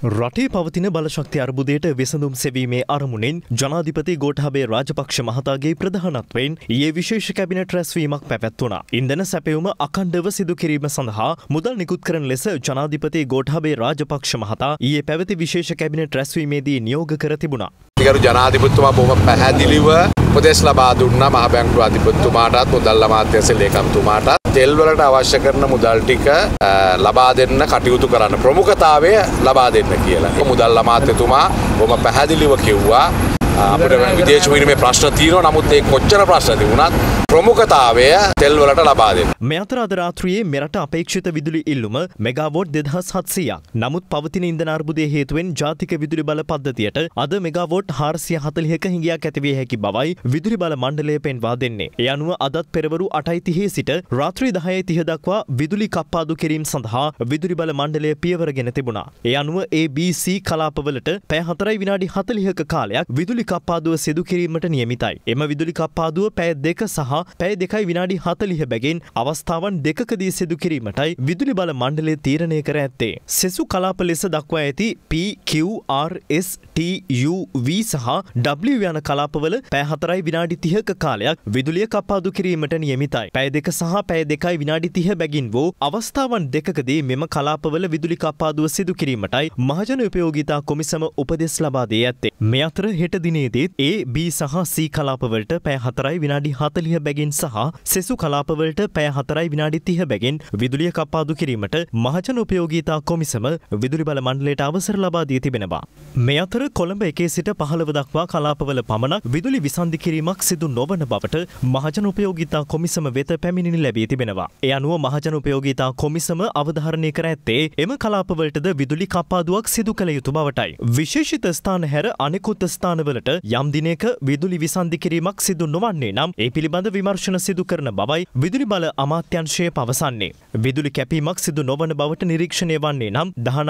රටේ පවතින බලශක්ති අර්බුදයට විසඳුම් සෙවීමේ අරමුණින් ජනාධිපති ගෝඨාභය රාජපක්ෂ මහතාගේ ප්‍රධානත්වයෙන් ඊයේ විශේෂ කැබිනට් රැස්වීමක් පැවැත්වුණා. ඉන්ධන සැපයුම අඛණ්ඩව සිදු කිරීම සඳහා මුදල් නිකුත් කරන ලෙස ජනාධිපති ගෝඨාභය රාජපක්ෂ මහතා ඊයේ පැවති විශේෂ කැබිනට් රැස්වීමේදී නියෝග කර තිබුණා. ගරු ජනාධිපතිතුමා බොහොම පැහැදිලිව උපදෙස් ලබා දුන්නා මහ බැංකුව අධිපතිතුමාටත් මුදල් අමාත්‍යාංශ ලේකම්තුමාටත් තෙල් වලට අවශ්‍ය කරන මුදල් ටික ලබා දෙන්න කටයුතු කරන්න ප්‍රමුඛතාවය ලබා දෙන්න කියලා. මුදල් අමාත්‍යතුමා බොහොම පැහැදිලිව කිව්වා අපිට විදේශ විනිමය ප්‍රශ්න තියෙනවා නමුත් ඒ කොච්චර ප්‍රශ්න තිබුණත් ප්‍රමුඛතාවය තෙල් වලට ලබා දෙන්න. මේ අතර අද රාත්‍රියේ මෙරට අපේක්ෂිත විදුලි ඉල්ලුම මෙගාවොට් 2700ක්. නමුත් පවතින ඉන්ධන අර්බුදයේ හේතුවෙන් ජාතික විදුලි බල පද්ධතියට අද මෙගාවොට් 440ක හිඟයක් ඇතිවිය හැකි බවයි විදුලි බල මණ්ඩලය පෙන්වා දෙන්නේ. ඒ අනුව අදත් පෙරවරු 8:30 සිට රාත්‍රී 10:30 දක්වා විදුලි කප්පාදු කිරීම සඳහා විදුලි බල මණ්ඩලය පියවරගෙන තිබුණා. ඒ අනුව ABC කලාපවලට පැය 4 විනාඩි 40ක කාලයක් විදුලි කප්පාදුව සිදු කිරීමට නියමිතයි. එම විදුලි කප්පාදුව පැය 2 සහ පැය 2 විනාඩි 40 බැගින් අවස්ථාවන් දෙකකදී සිදු කිරීමටයි විදුලි බල මණ්ඩලය තීරණය කර ඇත්තේ. සෙසු කලාප ලෙස දක්වා ඇති P, Q, R, S, T, U, V සහ W යන කලාපවල පැය 4 විනාඩි 30ක කාලයක් විදුලිය කප්පාදු කිරීමට නියමිතයි. පැය 2 සහ පැය 2 විනාඩි 30 බැගින් වූ අවස්ථාවන් දෙකකදී මෙම කලාපවල විදුලි කප්පාදුව සිදු කිරීමටයි මහජන උපයෝගීතා කොමිසම උපදෙස් ලබා දී ඇත්තේ. මේ අතර හෙට දිනේදීත් A, B සහ C කලාපවලට පැය 4 විනාඩි 40 බැගින් සහ සෙසු කලාපවලට පැය 4 විනාඩි 30 බැගින් විදුලිය කප්පාදු කිරීමට මහජන උපයෝගීතා කොමිසම විදුලි බල මණ්ඩලයට අවසර ලබා දී තිබෙනවා. මේ අතර කොළඹ 1 සිට 15 දක්වා කලාපවල පමණක් විදුලි විසන්ධි කිරීමක් සිදු නොවන බවට මහජන උපයෝගීතා කොමිසම වෙත පැමිණිලි ලැබී තිබෙනවා. ඒ අනුව මහජන උපයෝගීතා කොමිසම අවධාරණය කර ඇත්තේ එම කලාපවලටද විදුලි කප්පාදුවක් සිදු කළ යුතු බවටයි. විශේෂිත ස්ථාන හැර අනෙකුත් ස්ථානවලට යම් දිනයක විදුලි විසන්ධි කිරීමක් සිදු නොවන්නේ නම් ඒ පිළිබඳ විමර්ශන සිදු කරන බවයි විදුලි බල අමාත්‍යාංශය පවසන්නේ. විදුලි කැපීමක් සිදු නොවන බවට නිරීක්ෂණය වන්නේ නම්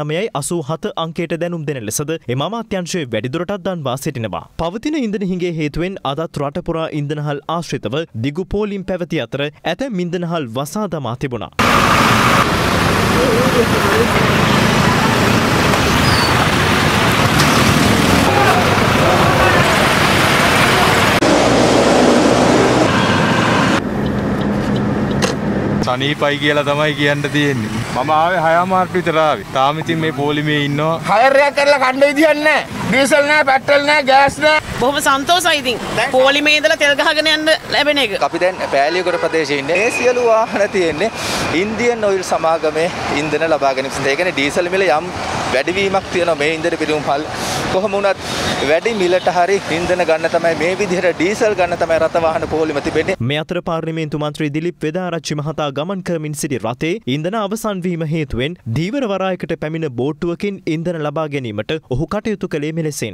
1987 අංකයට දැනුම් දෙන ලෙසද එම අමාත්‍යාංශය වැඩිදුරටත් දන්වා සිටිනවා. පවතින ඉන්ධන හිඟේ හේතුවෙන් අදත් රට පුරා ඉන්ධනහල් ආශ්‍රිතව දිගු පෝලිම් පැවති අතර ඇතැම් ඉන්ධනහල් වසා දමා තිබුණා. සනීපයි කියලා තමයි කියන්න තියෙන්නේ. මම ආවේ 6 මාර්ට විතර ආවේ. තාම ඉතින් මේ පොලිමේ ඉන්නවා. හයර් එකක් කරලා කන්න විදියක් නැහැ. ඩීසල් නැහැ, පෙට්‍රල් නැහැ, ගෑස් නැහැ. බොහොම සන්තෝෂයි ඉතින්. පොලිමේ ඉඳලා තෙල් ගහගෙන යන්න ලැබෙන එක. අපි දැන් පෑලියගොඩ ප්‍රදේශයේ ඉන්නේ. මේ සියලු වාහන තියෙන්නේ ඉන්දියන් ඔයිල් සමාගමේ ඉන්ධන ලබා ගැනීම සඳහා. ඒ කියන්නේ ඩීසල් මිල යම් වැඩිවීමක් තියෙනවා මේ ඉන්ධන පිළිම පල්. කොහොම වුණත් වැඩි මිලට හරි ඉන්ධන ගන්න තමයි මේ විදිහට ඩීසල් ගන්න තමයි රට වාහන පොලිම තිබෙන්නේ. මේ අතර පාර්ලිමේන්තු මන්ත්‍රී දිලිප් වෙදාරච්චි මහතා ගමන් කරමින් සිටි රටේ ඉන්ධන අවසන් වීම හේතුවෙන් ධීවර වරායකට පැමිණ බෝට්ටුවකින් ඉන්ධන ලබා ගැනීමට ඔහු කටයුතු කළේ මෙලෙසින්.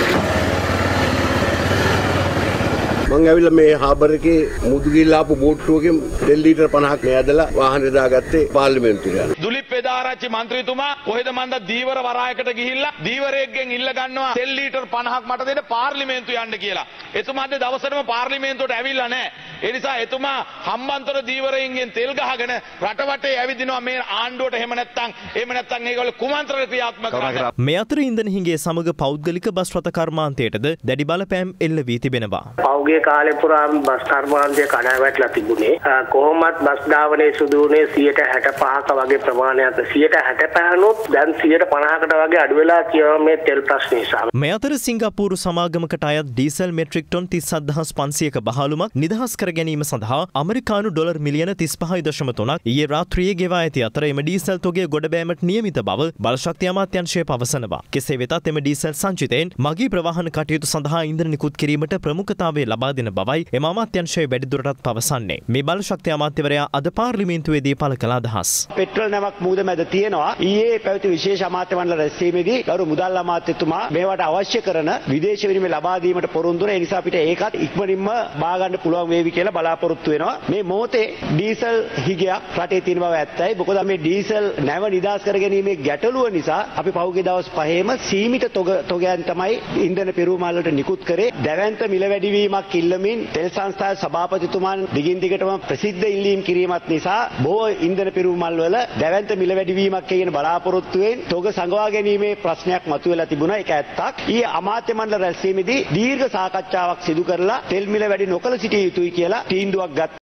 මං ඇවිල්ලා මේ හාබර් එකේ මුදුගිල්ල ආපු බෝට්ටුවකින් 1 ලීටර් 50ක් නෑදලා වාහනේ දාගත්තේ පාර්ලිමේන්තුවට. දුලිප් වෙදාරච්චි මන්ත්‍රීතුමා කොහෙද මන්ද දීවර වරායකට ගිහිල්ලා දීවරයෙක්ගෙන් ඉල්ල ගන්නවා 1 ලීටර් 50ක් මට දෙන්න පාර්ලිමේන්තු යන්න කියලා. එතුමා අද දවසටම පාර්ලිමේන්තුවට ඇවිල්ලා නැහැ. ඒ නිසා එතුමා හම්බන්තොට දීවරයෙන්ගෙන් තෙල් ගහගෙන රටවටේ ඇවිදිනවා මේ ආණ්ඩුවට එහෙම නැත්නම් ඒගොල්ලෝ කුමන්ත්‍රණ ක්‍රියාත්මක කරනවා. මේ අතර ඉන්ධන හිඟේ සමග පෞද්ගලික බස් රථ කර්මාන්තයටද දැඩි බලපෑම් එල්ල වී තිබෙනවා. පෞගේ කාලේ පුරාම බස් කර්මාන්තය කඩා වැටලා තිබුණේ. කොහොමත් බස් ධාවනයේ සිදු වුණේ 65ක වගේ ප්‍රමාණයක්. 65 නොත් දැන් 50කට වගේ අඩු වෙලා තියෙනවා මේ තෙල් ප්‍රශ්න නිසා. මේ අතර සිංගප්පූරු සමාගමකට අයත් ඩීසල් මෙට්‍රික් ටොන් 37500ක බහලුමක් නිදහස් කර ගැනීම සඳහා ඇමරිකානු ඩොලර් මිලියන 35.3ක් ඊයේ රාත්‍රියේ ගෙවා ඇති අතර එම ඩීසල් තොගය ගොඩ බෑමට නියමිත බව බලශක්ති අමාත්‍යාංශය පවසනවා. කෙසේ වෙතත් එම ඩීසල් සංචිතයෙන් මගී ප්‍රවාහන කටයුතු සඳහා ඉන්ධන නිකුත් කිරීමට ප්‍රමුඛතාවය ලබා දෙන බවයි එම අමාත්‍යාංශය වැඩිදුරටත් පවසන්නේ. මේ බලශක්ති අමාත්‍යවරයා අද පාර්ලිමේන්තුවේදී පළ කළ අදහස්. පෙට්‍රල් නැවක් මුහුද මැද තියෙනවා. ඊයේ පැවති විශේෂ අමාත්‍ය මණ්ඩල රැස්වීමේදී ගරු මුදල් අමාත්‍යතුමා මේවට අවශ්‍ය කරන විදේශ විනිමය ලබා දීමට පොරොන්දු වෙන නිසා අපිට ඒකත් ඉක්මනින්ම බා ගන්න පුළුවන් වේවි කියලා බලාපොරොත්තු වෙනවා. මේ මොහොතේ ඩීසල් හිගයක් රටේ තියෙන බව ඇත්තයි. මොකද මේ ඩීසල් නැව නිදහස් කර ගැනීමේ ගැටලුව නිසා අපි පහුගිය දවස් 5ෙම සීමිත තොගයන් තමයි ඉන්ධන පෙරූමල් වලට නිකුත් කරේ. දැවැන්ත මිල වැඩිවීමක් වැඩිවීමක් ඉල්ලමින් තෙල් සංස්ථාවේ සභාපතිතුමන් දිගින් දිගටම ප්‍රසිද්ධ ඉල්ලීම් කිරීමත් නිසා බොහෝ ඉන්ධන පිරුම් මල් වල දැවැන්ත මිල වැඩිවීමක් කියන බලාපොරොත්තුවෙන් තොග සංගවා ගැනීමේ ප්‍රශ්නයක් මතුවලා තිබුණා. ඒක ඇත්තක්. ඊ අමාත්‍ය මණ්ඩල රැස්වීමේදී දීර්ඝ සාකච්ඡාවක් සිදු කරලා තෙල් මිල වැඩි නොකළ සිටිය යුතුයි කියලා තීන්දුවක් ගත්තා.